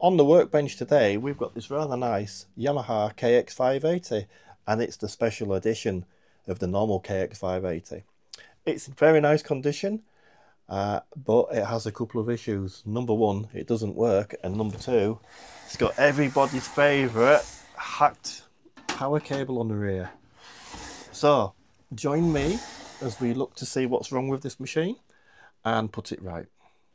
On the workbench today, we've got this rather nice Yamaha KX580, and it's the special edition of the normal KX580. It's in very nice condition, but it has a couple of issues. Number one, it doesn't work, and number two, it's got everybody's favourite hacked power cable on the rear. So, join me as we look to see what's wrong with this machine and put it right.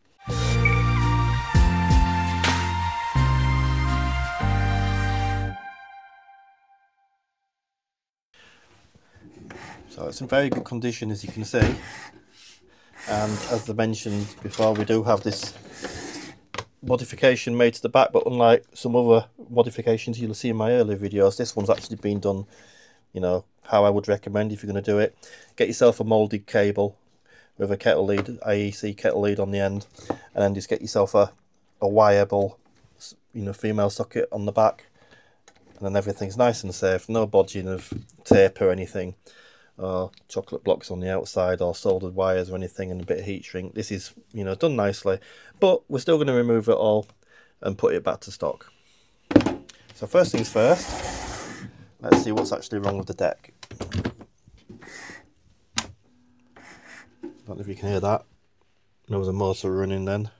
So it's in very good condition, as you can see, and as I mentioned before, we do have this modification made to the back, but unlike some other modifications you'll see in my earlier videos, this one's actually been done, you know, how I would recommend if you're going to do it. Get yourself a moulded cable with a kettle lead, IEC kettle lead on the end, and then just get yourself a wireable, you know, female socket on the back, and then everything's nice and safe. No bodging of tape or anything, or chocolate blocks on the outside, or soldered wires or anything, and a bit of heat shrink. This is, you know, done nicely, but we're still going to remove it all and put it back to stock. So first things first, let's see what's actually wrong with the deck. Don't know if you can hear that. There was a motor running then.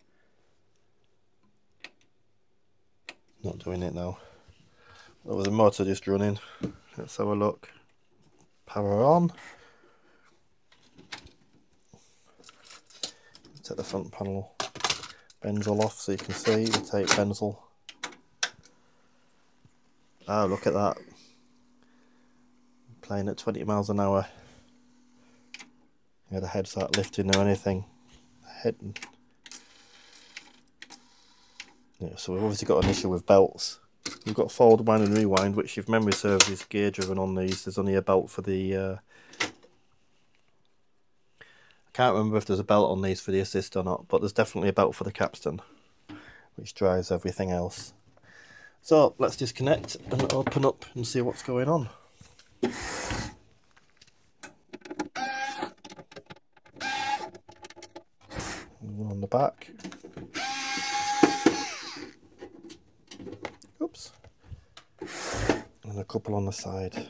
Not doing it now. There was a motor just running. Let's have a look. Power on. Take the front panel benzel off so you can see the tape benzel. Oh, look at that. Playing at 20 miles an hour. Yeah, the head's not lifting or anything. Yeah, so we've obviously got an issue with belts. We've got forward wind and rewind, which if memory serves is gear driven on these. There's only a belt for the I can't remember if there's a belt on these for the assist or not, but there's definitely a belt for the capstan, which drives everything else. So let's disconnect and open up and see what's going on. One on the back. Oops. And a couple on the side.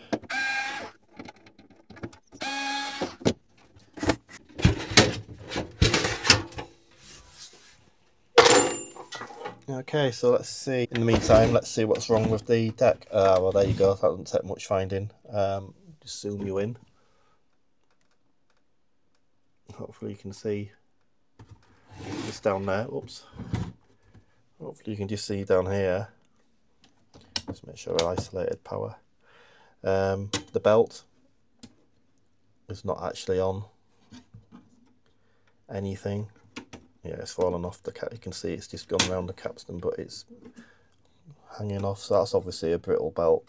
Okay, so let's see. In the meantime, let's see what's wrong with the deck. Well, there you go. That doesn't take much finding. Just zoom you in. Hopefully you can see just down there. Oops. Hopefully you can just see down here. Just make sure I isolated power. The belt is not actually on anything. Yeah, it's fallen off the cap. You can see it's just gone around the capstan, but it's hanging off. So that's obviously a brittle belt.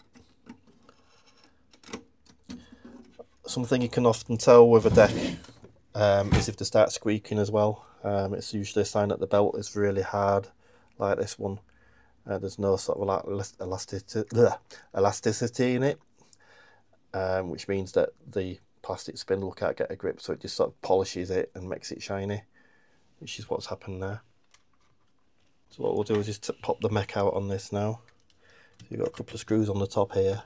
Something you can often tell with a deck is if they start squeaking as well. It's usually a sign that the belt is really hard, like this one. There's no sort of elasticity in it, which means that the plastic spindle can't get a grip, so it just sort of polishes it and makes it shiny, which is what's happened there. So what we'll do is just pop the mech out on this now. So you've got a couple of screws on the top here.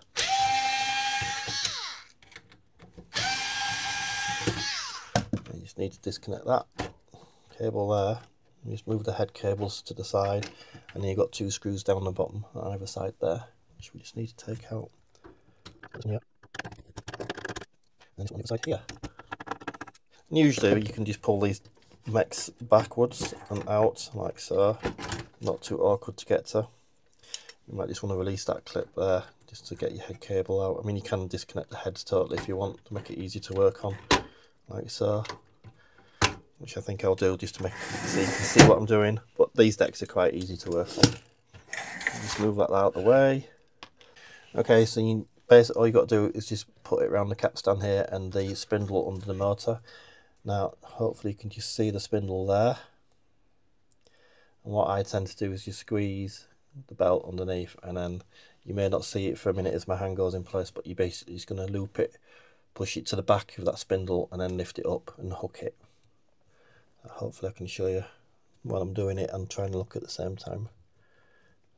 You just need to disconnect that cable there. You just move the head cables to the side, and then you've got two screws down the bottom on either side there, which we just need to take out. Yeah. And this one on the side here. And usually you can just pull these mechs backwards and out like so. Not too awkward to get to. You might just want to release that clip there just to get your head cable out. I mean, you can disconnect the heads totally if you want to make it easy to work on, like so. Which I think I'll do just to make so you can see what I'm doing. But these decks are quite easy to work on. Just move that out of the way. Okay, so basically all you got to do is just put it around the capstan here and the spindle under the motor. Now, hopefully you can just see the spindle there. And what I tend to do is just squeeze the belt underneath, and then you may not see it for a minute as my hand goes in place, but you're basically just going to loop it, push it to the back of that spindle, and then lift it up and hook it. Hopefully I can show you while I'm doing it and trying to look at the same time.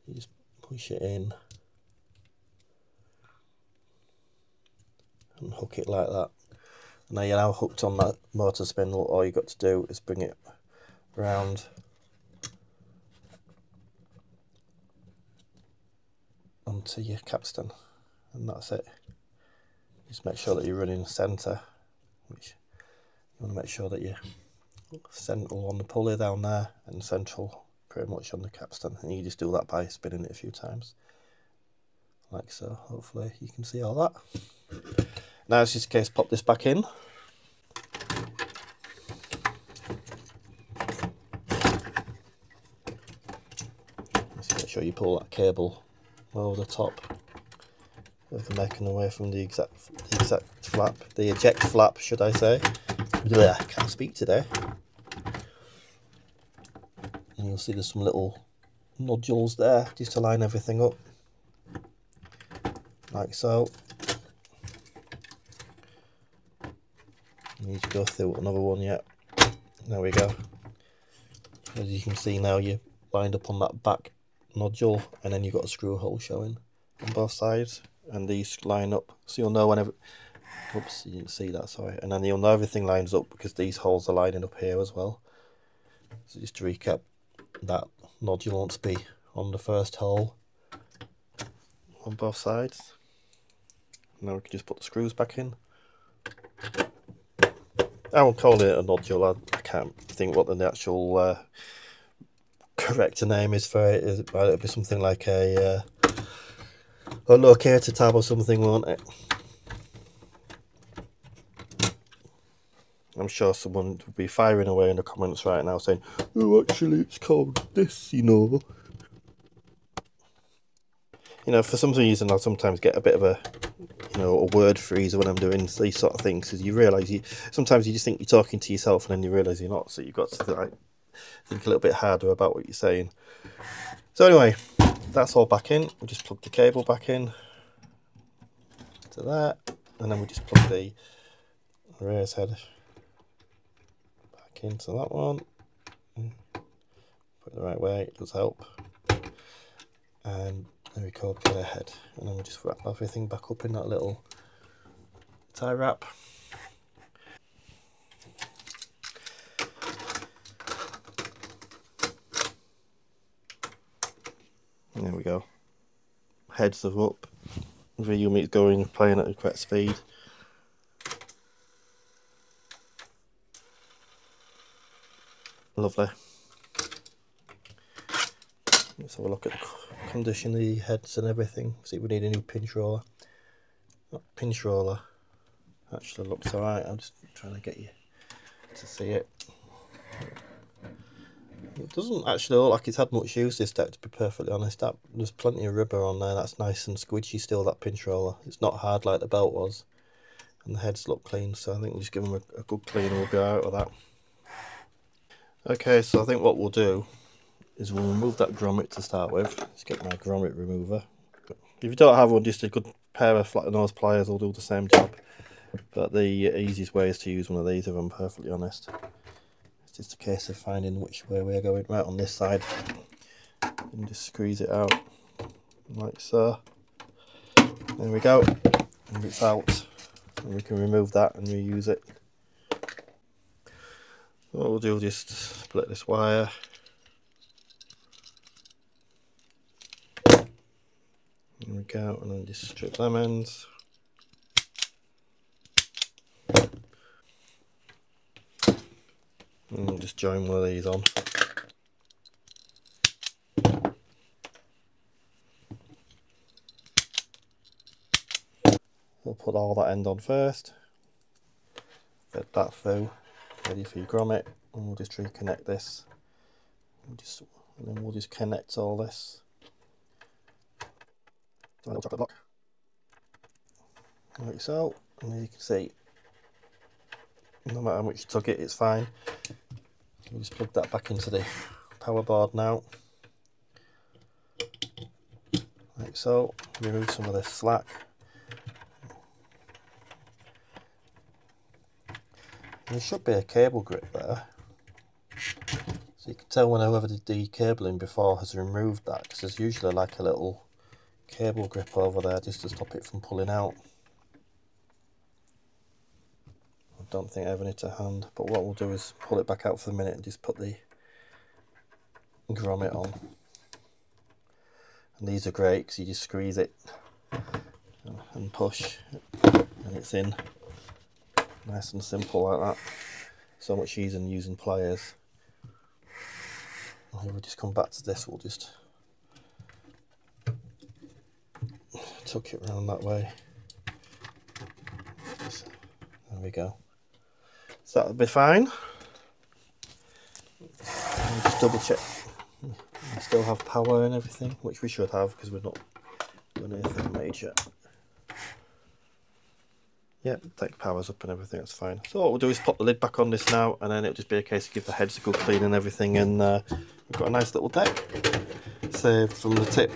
You just push it in and hook it like that. And now you're now hooked on that motor spindle. All you've got to do is bring it round onto your capstan, and that's it. Just make sure that you're running centre, which you want to make sure that you're central on the pulley down there and central pretty much on the capstan, and you just do that by spinning it a few times like so. Hopefully you can see all that. Now it's just a case, pop this back in. Just make sure you pull that cable over the top of the mech and away from the eject flap, should I say. Blech, I can't speak today. And you'll see there's some little nodules there just to line everything up, like so. You need to go through another one yet. There we go. As you can see now, you're lined up on that back nodule, and then you've got a screw hole showing on both sides, and these line up, so you'll know whenever. Oops, you didn't see that, sorry. And then you'll know everything lines up because these holes are lining up here as well. So just to recap, that nodule wants to be on the first hole on both sides. Now we can just put the screws back in. I won't call it a nodule, I can't think what the actual correct name is for it. It'll be something like a locator tab or something, won't it? I'm sure someone would be firing away in the comments right now saying, oh, actually it's called this, you know. You know, for some reason I'll sometimes get a bit of a, you know, a word freeze when I'm doing these sort of things, because you realise sometimes you just think you're talking to yourself and then you realise you're not, so you've got to like think a little bit harder about what you're saying. So anyway, that's all back in. We just plug the cable back in to that, and then we just plug the race head back into that one. Put it the right way, it does help. And there we go, play ahead, and then we just wrap everything back up in that little tie wrap. And there we go. Heads are up. The unit's going, playing at the correct speed. Lovely. Let's have a look at the condition of the heads and everything. See if we need a new pinch roller. That pinch roller actually looks alright. I'm just trying to get you to see it. It doesn't actually look like it's had much use, this deck, to be perfectly honest. There's plenty of rubber on there. That's nice and squidgy still, that pinch roller. It's not hard like the belt was. And the heads look clean, so I think we'll just give them a good clean and we'll be out with that. Okay, so I think what we'll do is we'll remove that grommet to start with. Let's get my grommet remover. If you don't have one, just a good pair of flat nose pliers will do the same job. But the easiest way is to use one of these, if I'm perfectly honest. It's just a case of finding which way we're going. Right on this side, and just squeeze it out like so. There we go, and it's out, and we can remove that and reuse it. What we'll do is just split this wire. There we go, and then just strip them ends. And we'll just join one of these on. We'll put all that end on first. Get that through, ready for your grommet, and we'll just reconnect this. And then we'll just connect all this. Chocolate block. Like so, and you can see, no matter how much you tug it, it's fine. We'll just plug that back into the power board now. Like so, remove some of this slack. There should be a cable grip there. So you can tell when whoever did the cabling before has removed that, because there's usually like a little cable grip over there just to stop it from pulling out. I don't think I ever need to hand, but what we'll do is pull it back out for a minute and just put the grommet on. And these are great because you just squeeze it and push and it's in. Nice and simple like that. So much easier than using pliers. And we'll just come back to this, we'll just tuck it around that way. There we go. So that'll be fine. And just double check we still have power and everything, which we should have because we're not doing anything major. Yeah, take powers up and everything, that's fine. So what we'll do is pop the lid back on this now, and then it'll just be a case of give the heads a good clean and everything, and we've got a nice little deck saved from the tip.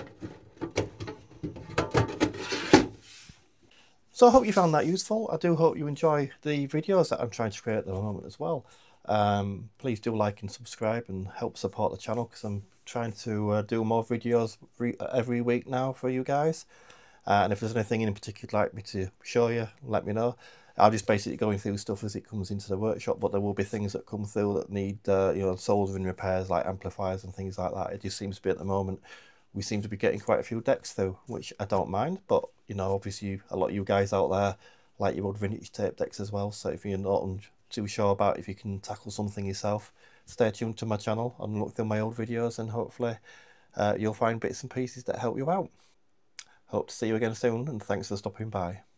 So I hope you found that useful. I do hope you enjoy the videos that I'm trying to create at the moment as well. Please do like and subscribe and help support the channel, because I'm trying to do more videos every week now for you guys. And if there's anything in particular you'd like me to show you, let me know. I'll just basically going through stuff as it comes into the workshop, but there will be things that come through that need you know, soldering repairs, like amplifiers and things like that. It just seems to be at the moment we seem to be getting quite a few decks through, which I don't mind, but you know, obviously a lot of you guys out there like your old vintage tape decks as well, so if you're not too sure about if you can tackle something yourself, stay tuned to my channel and look through my old videos, and hopefully you'll find bits and pieces that help you out. Hope to see you again soon, and thanks for stopping by.